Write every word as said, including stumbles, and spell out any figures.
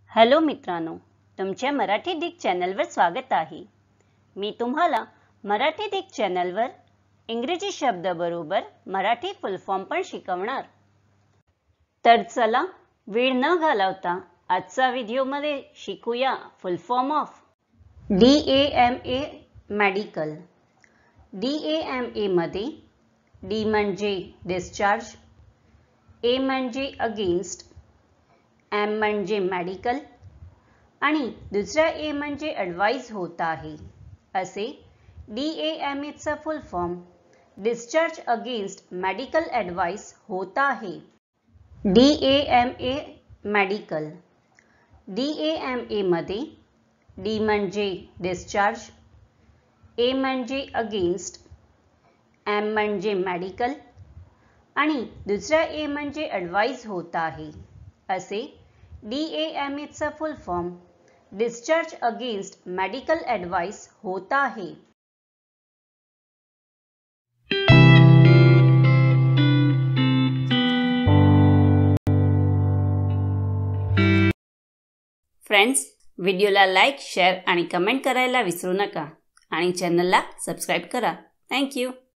Hello मित्रांनो, तुमच्या मराठी दिग चॅनलवर स्वागत आहे। मी तुम्हाला मराठी दिग चॅनलवर इंग्रजी शब्द बरोबर मराठी फुल फॉर्म पण शिकवणार। तर चला वेळ न घालवता आजच्या व्हिडिओमध्ये शिकूया full form of D A M A medical. D A M A मध्ये डी म्हणजे डिस्चार्ज, ए म्हणजे अगेन्स्ट, एम म्हणजे मेडिकल आणि दुसरा ए म्हणजे ॲडवाइस होत आहे। असे डी ए एम ए चा full form discharge against medical advice होत आहे। D A M A medical. D A M A मध्ये डी म्हणजे डिस्चार्ज, ए म्हणजे अगेन्स्ट, एम म्हणजे मेडिकल आणि दुसरा ए म्हणजे ॲडवाइस होत आहे। असे डी ए एम ए चा full form discharge against medical advice होत आहे। फ्रेंड्स, व्हिडिओला लाईक, शेअर आणि कमेंट करायला विसरू नका आणि चॅनलला सबस्क्राइब करा। Thank you.